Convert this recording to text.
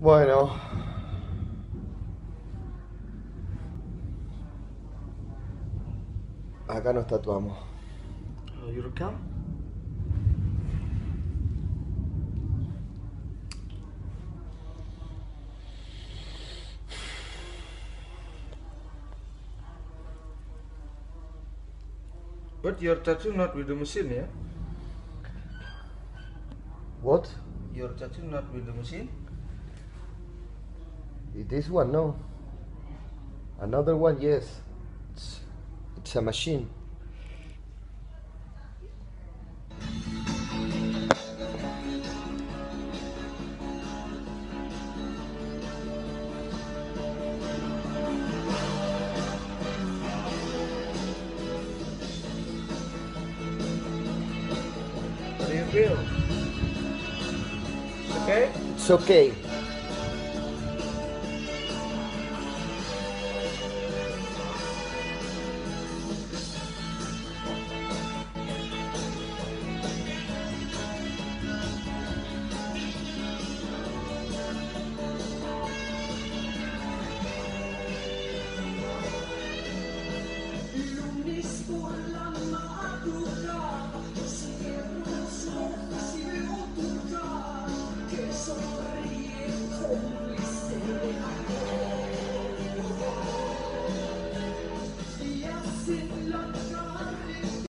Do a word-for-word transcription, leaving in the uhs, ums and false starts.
Bueno, acá nos tatuamos. Uh, you recount? But your tattoo not with the machine, yeah? What? Your tattoo not with the machine? This one, no. Another one, yes. It's, it's a machine. How do you feel? Okay? It's okay.